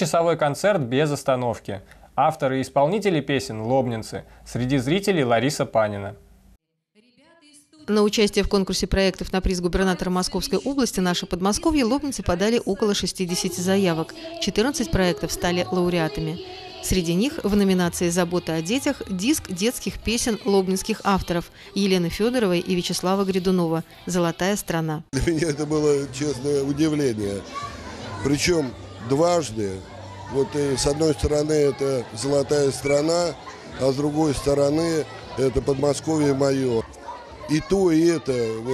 Двухчасовой концерт без остановки. Авторы и исполнители песен – лобнинцы. Среди зрителей Лариса Панина. На участие в конкурсе проектов на приз губернатора Московской области «Наше Подмосковье» лобнинцы подали около 60 заявок. 14 проектов стали лауреатами. Среди них в номинации «Забота о детях» диск детских песен лобнинских авторов Елены Федоровой и Вячеслава Гридунова «Золотая страна». Для меня это было, честное удивление. Причем дважды. Вот с одной стороны это «Золотая страна», а с другой стороны это «Подмосковье мое». И то, и это вот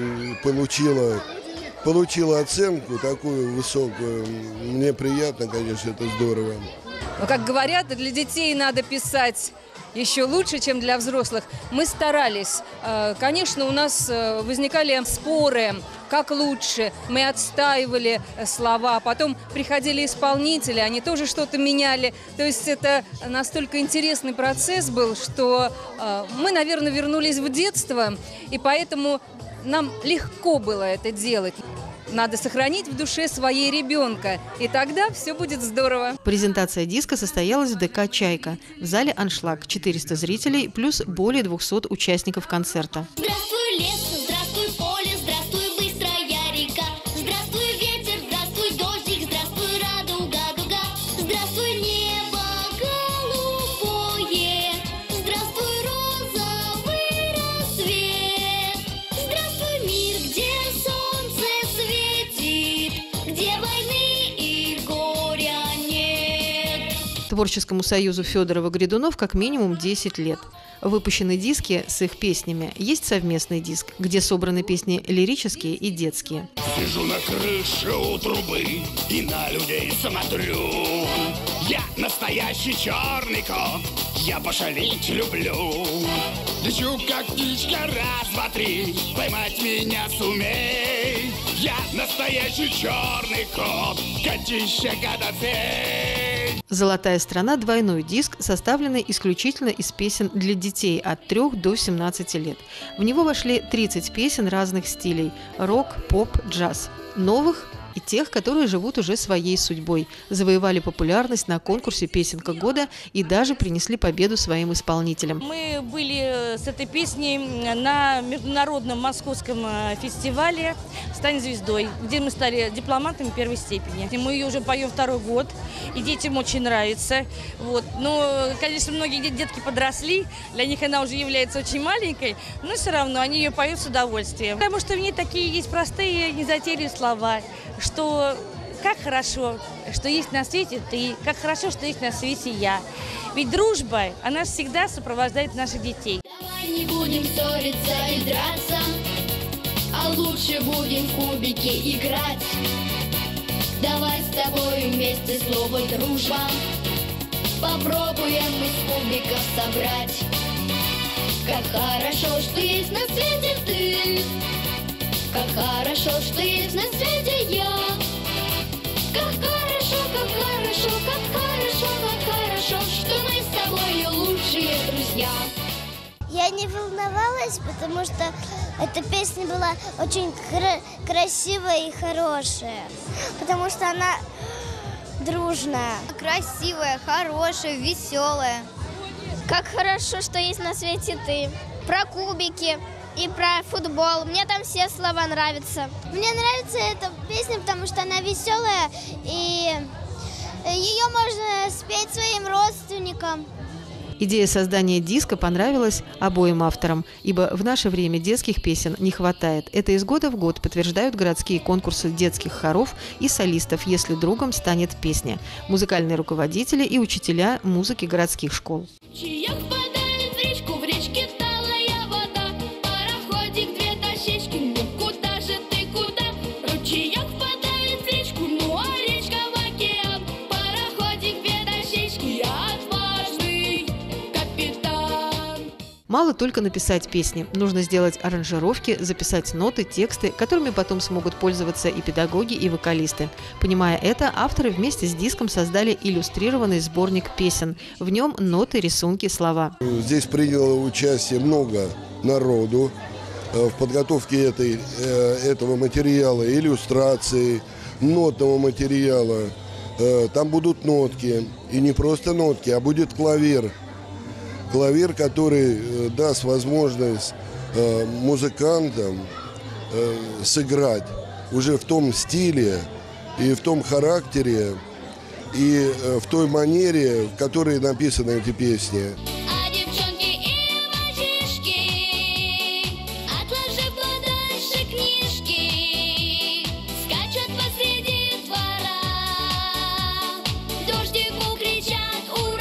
получило оценку такую высокую. Мне приятно, конечно, это здорово. Но, как говорят, для детей надо писать еще лучше, чем для взрослых. Мы старались. Конечно, у нас возникали споры, как лучше. Мы отстаивали слова. Потом приходили исполнители, они тоже что-то меняли. То есть это настолько интересный процесс был, что мы, наверное, вернулись в детство, и поэтому нам легко было это делать. Надо сохранить в душе своей ребенка, и тогда все будет здорово. Презентация диска состоялась в ДК «Чайка». В зале «Аншлаг» 400 зрителей плюс более 200 участников концерта. Здравствуй, лес, здравствуй, поле, здравствуй, быстрая река. Здравствуй, ветер, здравствуй, дождик, здравствуй, радуга, дуга. Здравствуй, небо голубое, здравствуй, розовый рассвет. Здравствуй, мир, где солнце светит, где войны и горя нет. Творческому союзу Федорова-Гридунов как минимум 10 лет. Выпущены диски с их песнями. Есть совместный диск, где собраны песни лирические и детские. Сижу на крыше у трубы и на людей смотрю. Я настоящий черный кот, я пошалить люблю. Лечу как птичка, раз, два, три, поймать меня сумей. Я настоящий черный кот, котище Годофей. «Золотая страна» – двойной диск, составленный исключительно из песен для детей от 3 до 17 лет. В него вошли 30 песен разных стилей – рок, поп, джаз. Новых и тех, которые живут уже своей судьбой, завоевали популярность на конкурсе «Песенка года» и даже принесли победу своим исполнителям. Мы были с этой песней на международном московском фестивале «Стань звездой», где мы стали дипломатами первой степени. Мы ее уже поем 2-й год, и детям очень нравится. Вот. Но, конечно, многие детки подросли, для них она уже является очень маленькой, но все равно они ее поют с удовольствием. Потому что в ней такие есть простые, незатейливые слова, что как хорошо, что есть на свете ты, как хорошо, что есть на свете я. Ведь дружба, она всегда сопровождает наших детей. Давай не будем ссориться и драться, а лучше будем в кубики играть. Давай с тобой вместе слово «дружба» попробуем из кубиков собрать. Как хорошо, что есть на свете ты, как хорошо, что есть на свете я. Как хорошо, как хорошо, как хорошо, как хорошо, что мы с тобой лучшие друзья. Я не волновалась, потому что эта песня была очень красивая и хорошая, потому что она дружная. Красивая, хорошая, веселая. Как хорошо, что есть на свете ты. Про кубики и про футбол. Мне там все слова нравятся. Мне нравится эта песня, потому что она веселая, и ее можно спеть своим родственникам. Идея создания диска понравилась обоим авторам, ибо в наше время детских песен не хватает. Это из года в год подтверждают городские конкурсы детских хоров и солистов, если другом станет песня. Музыкальные руководители и учителя музыки городских школ. В речке талая вода, пароходик, 2 дощечки, ну куда же ты, куда? Ручеек впадает в речку, ну а речка в океан. Пароходик, 2 дощечки, отважный капитан. Мало только написать песни. Нужно сделать аранжировки, записать ноты, тексты, которыми потом смогут пользоваться и педагоги, и вокалисты. Понимая это, авторы вместе с диском создали иллюстрированный сборник песен. В нем ноты, рисунки, слова. Здесь приняло участие много народу в подготовке этого материала, иллюстрации, нотного материала. Там будут нотки. И не просто нотки, а будет клавир. Клавир, который даст возможность музыкантам сыграть уже в том стиле и в том характере, и в той манере, в которой написаны эти песни. А девчонки и мальчишки, отложив подальше книжки, скачут посреди двора, дождику кричат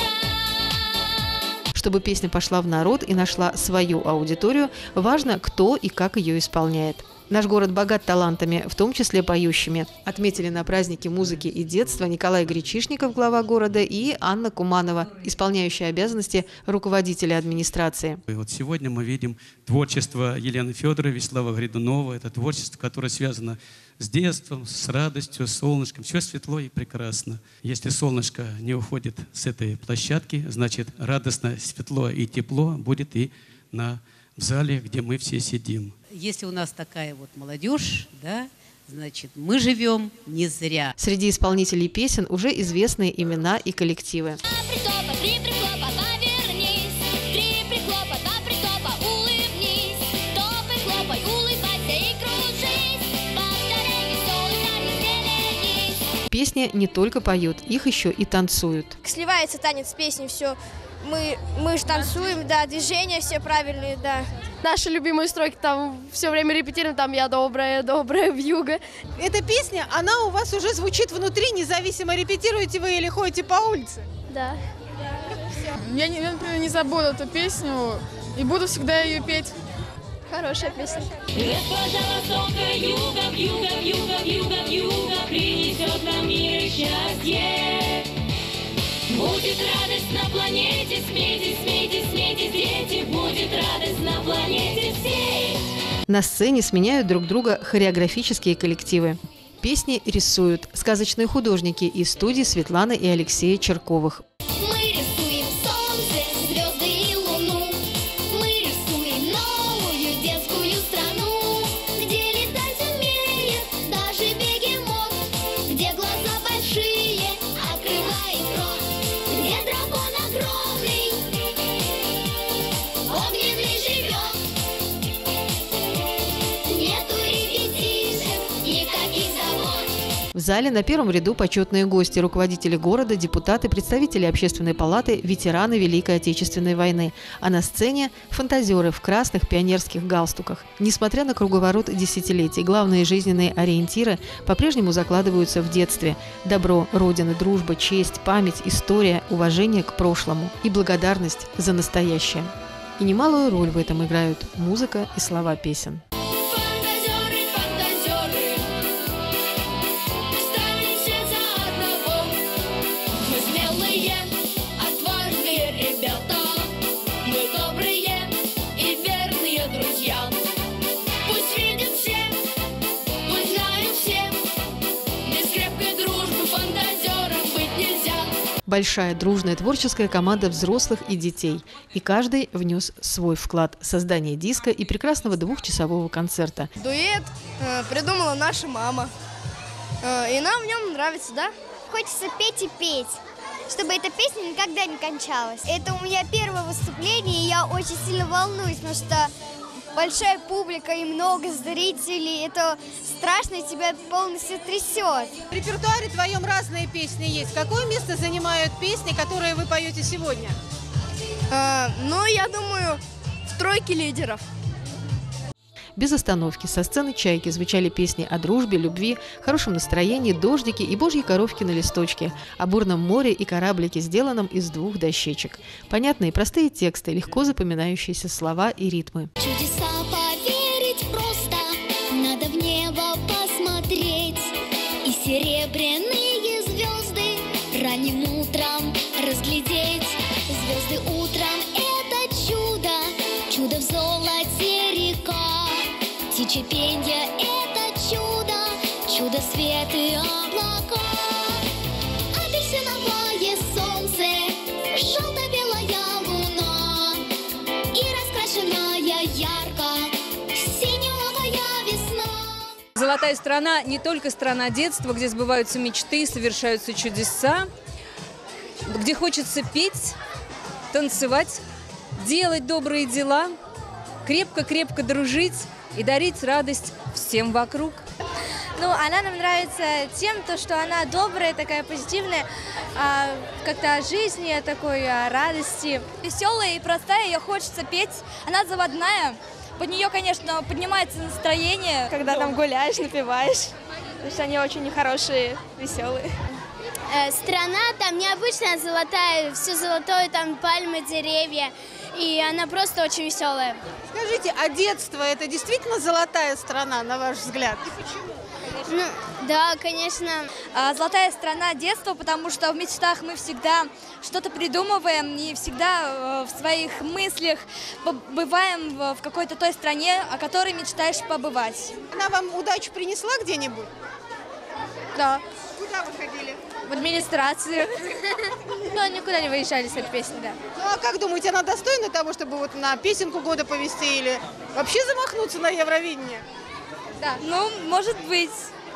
«Ура!». Чтобы песня пошла в народ и нашла свою аудиторию, важно, кто и как ее исполняет. Наш город богат талантами, в том числе поющими. Отметили на празднике музыки и детства Николай Гречишников, глава города, и Анна Куманова, исполняющая обязанности руководителя администрации. И вот сегодня мы видим творчество Елены Федоровой, Вячеслава Гридунова. Это творчество, которое связано с детством, с радостью, с солнышком. Все светло и прекрасно. Если солнышко не уходит с этой площадки, значит радостно, светло и тепло будет и в зале, где мы все сидим. Если у нас такая вот молодежь, да, значит, мы живем не зря. Среди исполнителей песен уже известные имена и коллективы. Три прихлопа, повернись, три прихлопа, два прихлопа, улыбнись, топай, хлопай, улыбайся и кружись, повторяй веселый танец, зеленись. Песни не только поют, их еще и танцуют. Сливается танец с песней, все. Мы же танцуем, да, движения все правильные, да. Наши любимые стройки, там все время репетируем, там «Я добрая, добрая вьюга». Эта песня, она у вас уже звучит внутри, независимо, репетируете вы или ходите по улице? Да. Я, например, не забуду эту песню и буду всегда ее петь. Хорошая песня. Госпожа Востока, юга, вьюга, вьюга, вьюга, вьюга принесет нам мир и счастье. Будет радость на планете, смейтесь, смейтесь, смейтесь, дети, будет радость на планете всей. На сцене сменяют друг друга хореографические коллективы. Песни рисуют сказочные художники из студии Светланы и Алексея Черковых. Мы рисуем солнце, звезды и луну. Мы рисуем новую детскую страну, где летать умеет даже бегемот, где глаза большие открывает рот, где дракон огромный, огненный живет. Нету репетишек, никаких забот. В зале на первом ряду почетные гости, руководители города, депутаты, представители общественной палаты, ветераны Великой Отечественной войны. А на сцене – фантазеры в красных пионерских галстуках. Несмотря на круговорот десятилетий, главные жизненные ориентиры по-прежнему закладываются в детстве. Добро, родина, дружба, честь, память, история, уважение к прошлому и благодарность за настоящее. И немалую роль в этом играют музыка и слова песен. Фантазеры, фантазеры, станем все за одного. Мы смелые, отважные ребята, мы добрые и верные друзья. Пусть видят все, пусть знают все, без крепкой дружбы фантазером быть нельзя. Большая дружная творческая команда взрослых и детей. И каждый внес свой вклад в создание диска и прекрасного двухчасового концерта. Дуэт придумала наша мама. И нам в нем нравится, да? Хочется петь и петь, чтобы эта песня никогда не кончалась. Это у меня первое выступление, и я очень сильно волнуюсь, потому что большая публика и много зрителей. Это страшно, тебя полностью трясет. В репертуаре твоем разные песни есть. Какое место занимают песни, которые вы поете сегодня? Ну, я думаю, в тройке лидеров. Без остановки со сцены «Чайки» звучали песни о дружбе, любви, хорошем настроении, дождике и божьей коровке на листочке, о бурном море и кораблике, сделанном из 2 дощечек. Понятные простые тексты, легко запоминающиеся слова и ритмы. Чудеса поверить просто, надо в небо посмотреть. И серебряные звезды ранним утром разглядеть. Звезды утром — это чудо, чудо в золоте река. Птичье пенье — это чудо, чудо свет и облака. Апельсиновое солнце, желто-белая луна и раскрашенная ярко Золотая страна не только страна детства, где сбываются мечты, совершаются чудеса, где хочется петь, танцевать, делать добрые дела, крепко-крепко дружить и дарить радость всем вокруг. Ну, она нам нравится тем, что она добрая, такая позитивная, как-то о жизни, о такой радости. Веселая и простая, ее хочется петь, она заводная. Под нее, конечно, поднимается настроение. Когда там гуляешь, напеваешь, потому что они очень хорошие, веселые. Страна там необычная, золотая, все золотое, там пальмы, деревья, и она просто очень веселая. Скажите, а детство – это действительно золотая страна, на ваш взгляд? И почему? Ну, да, конечно. Золотая страна детства, потому что в мечтах мы всегда что-то придумываем и всегда в своих мыслях бываем в какой-то той стране, о которой мечтаешь побывать. Она вам удачу принесла где-нибудь? Да. Куда вы ходили? В администрацию. Ну, никуда не выезжали с этой песней, да. Ну, а как думаете, она достойна того, чтобы вот на песенку года повести или вообще замахнуться на Евровидение? Да. Ну, может быть.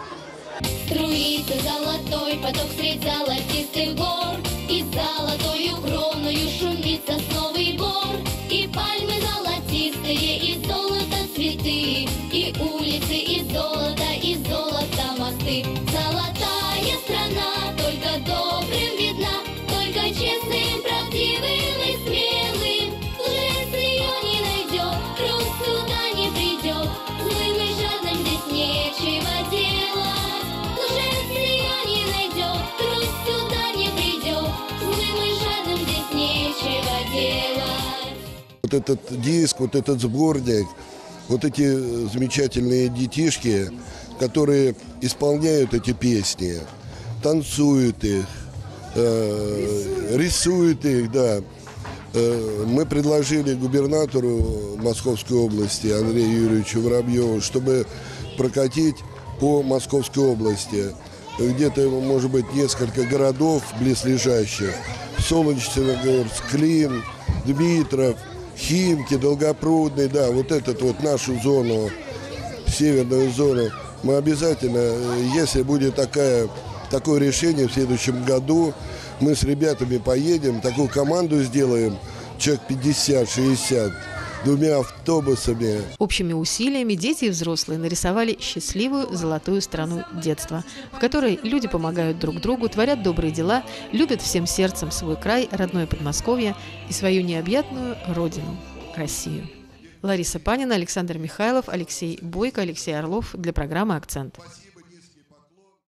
Струится золотой поток средь золотистых гор, и золотою кроною шумит сосновый бор, и пальмы золотистые, и золото цветы, и улицы из золота мосты. Золотая страна только добрым видна, только честным, правдивым и смелым. Лжец ее не найдет, круг сюда не придет, злым и жадным здесь нечего делать. Лжец ее не найдет, круг сюда не придет, злым и жадным здесь нечего делать. Вот этот диск, вот этот сборник, вот эти замечательные детишки, которые исполняют эти песни, танцуют их, рисуют их, да. Мы предложили губернатору Московской области Андрею Юрьевичу Воробьеву, чтобы прокатить по Московской области. Где-то, может быть, несколько городов близлежащих. Солнечногорск, Клин, Дмитров, Химки, Долгопрудный, да, вот эту вот нашу зону, северную зону. Мы обязательно, если будет такое решение в следующем году, мы с ребятами поедем, такую команду сделаем, человек 50-60, 2 автобусами. Общими усилиями дети и взрослые нарисовали счастливую золотую страну детства, в которой люди помогают друг другу, творят добрые дела, любят всем сердцем свой край, родное Подмосковье и свою необъятную родину – Россию. Лариса Панина, Александр Михайлов, Алексей Бойко, Алексей Орлов для программы «Акцент».